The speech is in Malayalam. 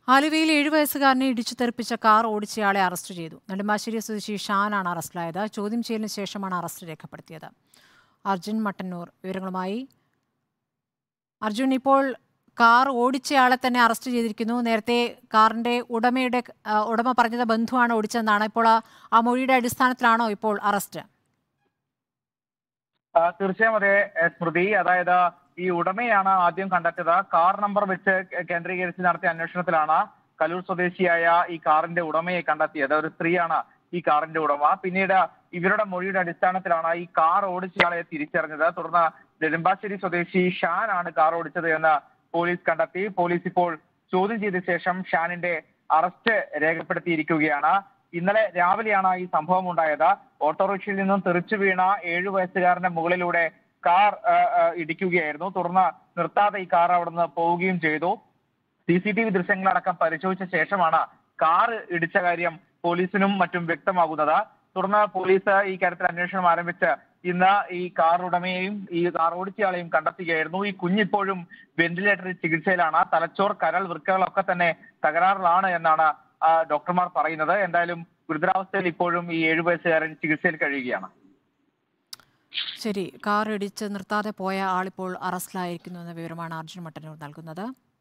ആലുവയിൽ 7 വയസ്സുകാരനെ ഇടിച്ചു തെറിപ്പിച്ച കാർ ഓടിച്ചയാളെ അറസ്റ്റ് ചെയ്തു. നെടുമ്പാശ്ശേരി സ്വദേശി ഷാനാണ് അറസ്റ്റിലായത്. ചോദ്യം ചെയ്യലിന് ശേഷമാണ് അറസ്റ്റ് രേഖപ്പെടുത്തിയത്. അർജുൻ മട്ടന്നൂർ വിവരങ്ങളുമായി. അർജുൻ, ഇപ്പോൾ കാർ ഓടിച്ചയാളെ തന്നെ അറസ്റ്റ് ചെയ്തിരിക്കുന്നു. നേരത്തെ കാറിന്റെ ഉടമ പറഞ്ഞത് ബന്ധുവാണ് ഓടിച്ചതെന്നാണ്. ഇപ്പോൾ ആ മൊഴിയുടെ അടിസ്ഥാനത്തിലാണോ ഇപ്പോൾ അറസ്റ്റ്? തീർച്ചയായും അതെ സ്മൃതി. അതായത് ഈ ഉടമയാണ് ആദ്യം കണ്ടെത്തിയത്. കാർ നമ്പർ വെച്ച് കേന്ദ്രീകരിച്ച് നടത്തിയ അന്വേഷണത്തിലാണ് കലൂർ സ്വദേശിയായ ഈ കാറിന്റെ ഉടമയെ കണ്ടെത്തിയത്. ഒരു സ്ത്രീയാണ് ഈ കാറിന്റെ ഉടമ. പിന്നീട് ഇവരുടെ മൊഴിയുടെ അടിസ്ഥാനത്തിലാണ് ഈ കാർ ഓടിച്ചയാളെ തിരിച്ചറിഞ്ഞത്. തുടർന്ന് നെടുമ്പാശ്ശേരി സ്വദേശി ഷാൻ ആണ് കാർ ഓടിച്ചത് എന്ന് പോലീസ് കണ്ടെത്തി. പോലീസ് ഇപ്പോൾ ചോദ്യം ചെയ്ത ശേഷം ഷാനിന്റെ അറസ്റ്റ് രേഖപ്പെടുത്തിയിരിക്കുകയാണ്. ഇന്നലെ രാവിലെയാണ് ഈ സംഭവം ഉണ്ടായത്. ഓട്ടോറിക്ഷയിൽ നിന്നും തെറിച്ചു വീണ 7 വയസ്സുകാരന്റെ മുകളിലൂടെ കാർ ഇടിക്കുകയായിരുന്നു. തുടർന്ന് നിർത്താതെ ഈ കാർ അവിടുന്ന് പോവുകയും ചെയ്തു. CCTV ദൃശ്യങ്ങളടക്കം പരിശോധിച്ച ശേഷമാണ് കാർ ഇടിച്ച കാര്യം പോലീസിനും മറ്റും വ്യക്തമാകുന്നത്. തുടർന്ന് പോലീസ് ഈ കാര്യത്തിൽ അന്വേഷണം ആരംഭിച്ച് ഇന്ന് ഈ കാർ ഉടമയെയും ഈ കാർ ഓടിച്ചയാളെയും കണ്ടെത്തുകയായിരുന്നു. ഈ കുഞ്ഞിപ്പോഴും വെന്റിലേറ്ററിൽ ചികിത്സയിലാണ്. തലച്ചോർ, കരൾ, വൃക്കകളൊക്കെ തന്നെ തകരാറിലാണ് എന്നാണ് ഡോക്ടർമാർ പറയുന്നത്. എന്തായാലും ഗുരുതരാവസ്ഥയിൽ ഇപ്പോഴും ഈ 7 വയസ്സുകാരൻ ചികിത്സയിൽ കഴിയുകയാണ്. ശരി, കാർ ഇടിച്ച് നിർത്താതെ പോയ ആളിപ്പോൾ അറസ്റ്റിലായിരിക്കുന്നു എന്ന വിവരമാണ് അർജുൻ മട്ടന്നൂർ നൽകുന്നത്.